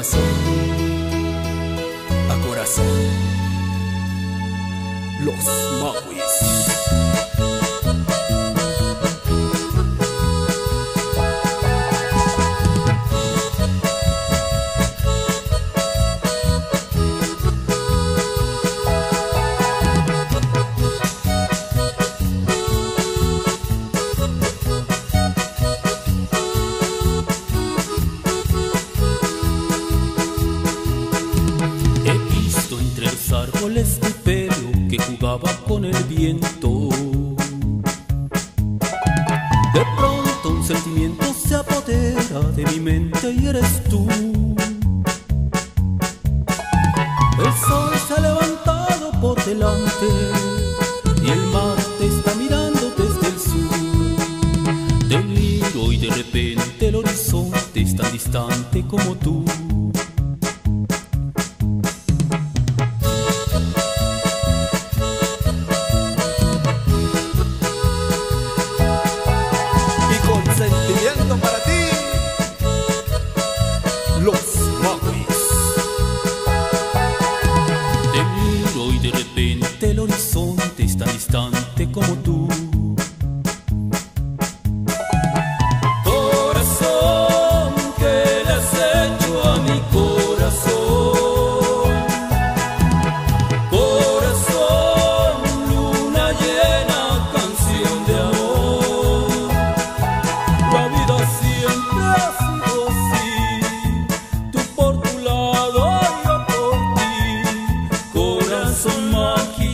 corazón a corazón. Los Mauis. Árboles de pelo que jugaba con el viento. De pronto un sentimiento se apodera de mi mente y eres tú. El sol se ha levantado por delante y el mar te está mirando desde el sur. Te miro y de repente el horizonte es tan distante como tú. Sentimiento para ti, Los Mauis. Te miro y de repente el horizonte es tan distante como tú. Corazón, ¿qué le has hecho a mi corazón? Corazón, luna llena, canción de amor. La vida siempre ha sido así, tú por tu lado y yo por ti, corazón mágico.